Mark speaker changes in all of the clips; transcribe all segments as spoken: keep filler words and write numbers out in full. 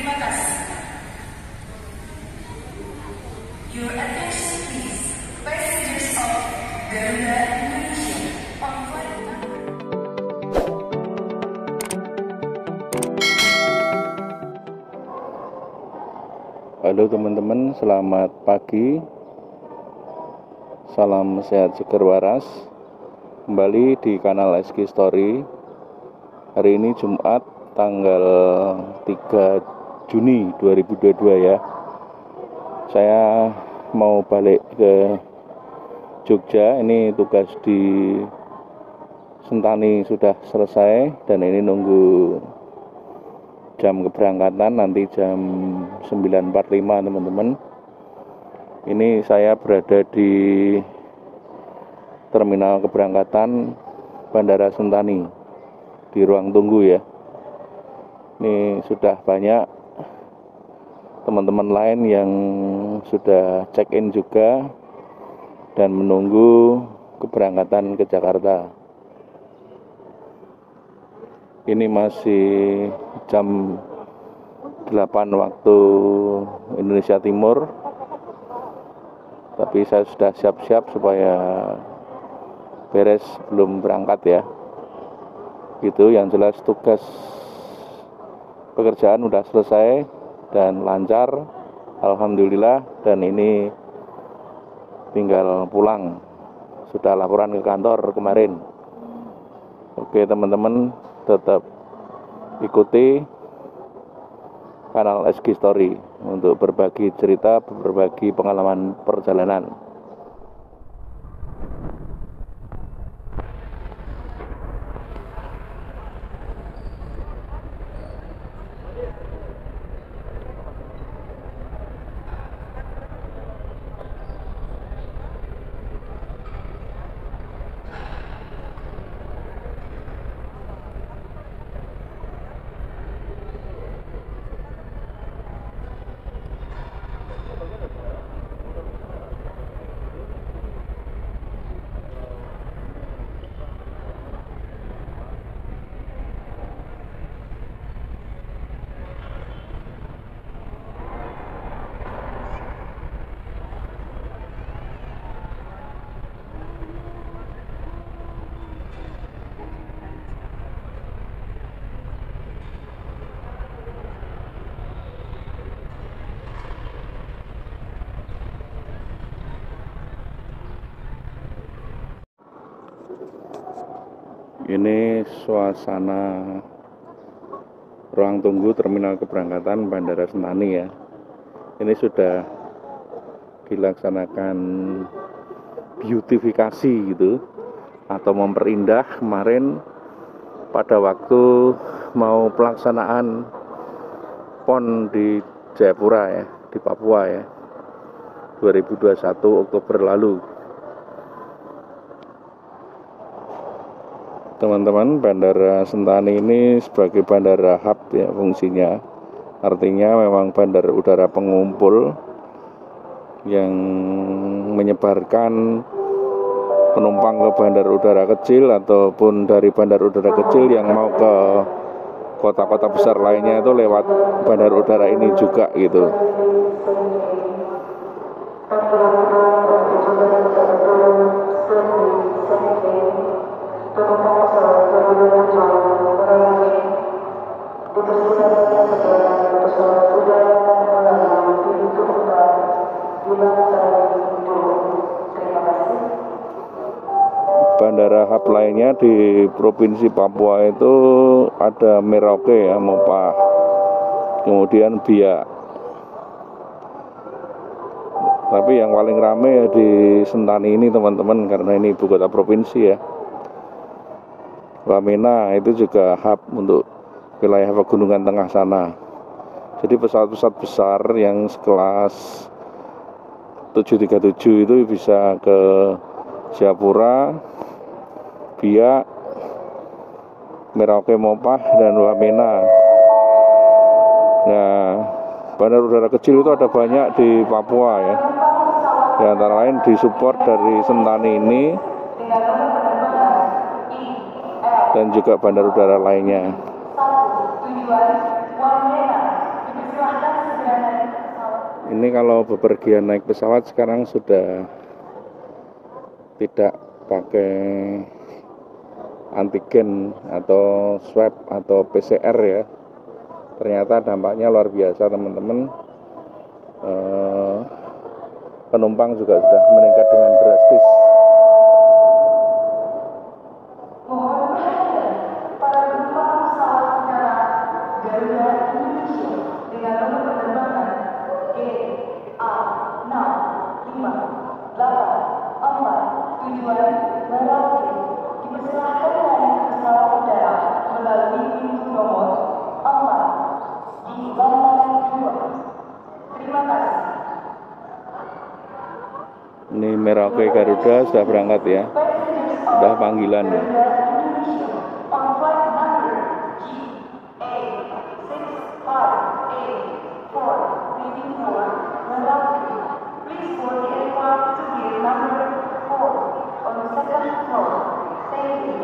Speaker 1: Terima kasih. Your attention please. Passengers of Garuda Indonesia on flight.
Speaker 2: Halo teman-teman, selamat pagi. Salam sehat seger waras. Kembali di kanal S K Story. Hari ini Jumat tanggal tiga Juni dua ribu dua puluh dua ya. Saya mau balik ke Jogja. Ini tugas di Sentani sudah selesai dan ini nunggu jam keberangkatan nanti jam sembilan empat puluh lima teman-teman. Ini saya berada di terminal keberangkatan Bandara Sentani di ruang tunggu ya. Ini sudah banyak teman-teman lain yang sudah check-in juga dan menunggu keberangkatan ke Jakarta. Ini masih jam delapan waktu Indonesia Timur, tapi saya sudah siap-siap supaya beres belum berangkat ya. Gitu, yang jelas tugas pekerjaan sudah selesai dan lancar, alhamdulillah, dan ini tinggal pulang. Sudah laporan ke kantor kemarin. Oke teman-teman, tetap ikuti kanal S K Story untuk berbagi cerita, berbagi pengalaman perjalanan. Ini suasana ruang tunggu terminal keberangkatan Bandara Sentani ya. Ini sudah dilaksanakan beautifikasi gitu, atau memperindah kemarin pada waktu mau pelaksanaan PON di Jayapura ya, di Papua ya, dua ribu dua puluh satu Oktober lalu. Teman-teman, Bandara Sentani ini sebagai bandara hub ya fungsinya. Artinya memang bandara udara pengumpul yang menyebarkan penumpang ke bandara udara kecil ataupun dari bandara udara kecil yang mau ke kota-kota besar lainnya itu lewat bandara udara ini juga gitu. Bandara hub lainnya di Provinsi Papua itu ada Merauke ya, Mopah, kemudian Biak. Tapi yang paling ramai ya di Sentani ini teman-teman, karena ini ibu kota provinsi ya. Wamena itu juga hub untuk wilayah pegunungan tengah sana. Jadi pesawat-pesawat besar yang sekelas tujuh tiga tujuh itu bisa ke Jayapura, Biak, Merauke, Mopah, dan Wamena. Nah, bandara udara kecil itu ada banyak di Papua ya. Di antara lain disupport dari Sentani ini dan juga bandara udara lainnya.
Speaker 1: Dipersilahkan segera naik ke pesawat.
Speaker 2: Ini kalau bepergian naik pesawat sekarang sudah tidak pakai antigen atau swab atau P C R ya. Ternyata dampaknya luar biasa teman-teman. Eh, penumpang juga sudah meningkat dengan drastis.
Speaker 1: Mohon perhatian para penumpang pesawat udara Garuda Indonesia dengan nomor penerbangan G A enam lima delapan empat tujuan Merauke dipersilahkan naik ke pesawat udara melalui pintu nomor empat di lantai dua. Terima kasih.
Speaker 2: Ini Merauke Garuda sudah berangkat ya. Sudah panggilan.
Speaker 1: Garuda Indonesia on flight number G A six five eight four leaving for Merauke. Please board the aircraft to gate number four on the second floor. Thank you.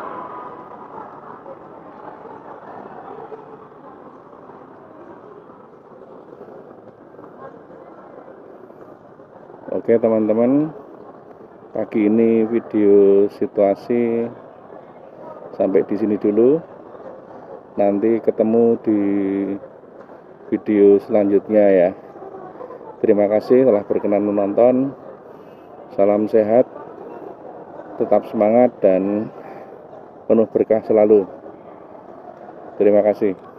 Speaker 2: Oke teman-teman, pagi ini video situasi sampai di sini dulu. Nanti ketemu di video selanjutnya ya. Terima kasih telah berkenan menonton. Salam sehat, tetap semangat dan penuh berkah selalu. Terima kasih.